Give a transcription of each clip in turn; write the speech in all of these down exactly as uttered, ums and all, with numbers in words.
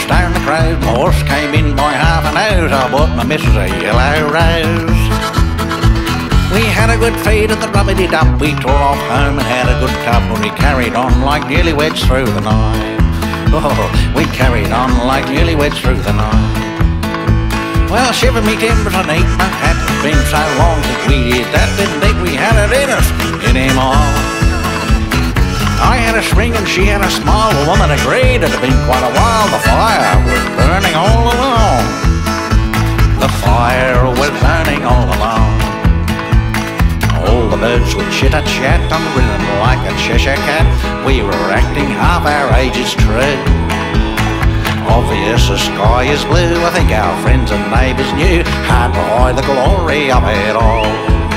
down the road, my horse came in by half an hour. I bought my missus a yellow rose. We had a good feed at the rubbity-dub. We tore off home and had a good tub, and we carried on like newlyweds through the night. Oh, we carried on like newlyweds through the night. Well, shiver me timbers and eat my hat. It's been so long since we did that. Didn't think we had it in us anymore. I had a spring and she had a smile. The woman agreed it had been quite a while. The fire was burning all along. The fire was burning all along. All the birds would chitter-chat and grin like a Cheshire cat. We were acting half our ages true. Obvious the sky is blue. I think our friends and neighbours knew. Hard to hide the glory of it all.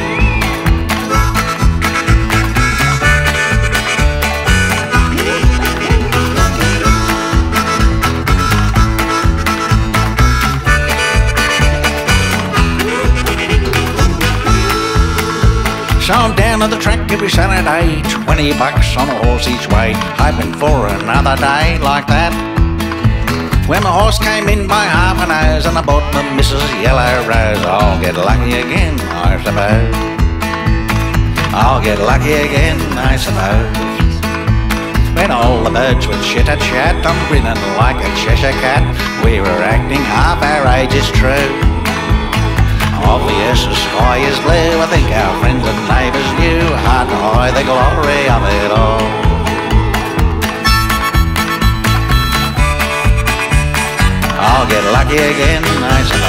So I'm down at the track every Saturday, twenty bucks on a horse each way, hoping for another day like that. When the horse came in by half an hour and I bought my missus yellow rose, I'll get lucky again, I suppose. I'll get lucky again, I suppose. When all the birds would chitter-chat, I'm grinning like a Cheshire cat. We were acting half our ages true. Obvious the sky is blue. I think our friends and neighbours knew. Hard to hide the glory of it all. I'll get lucky again, I suppose.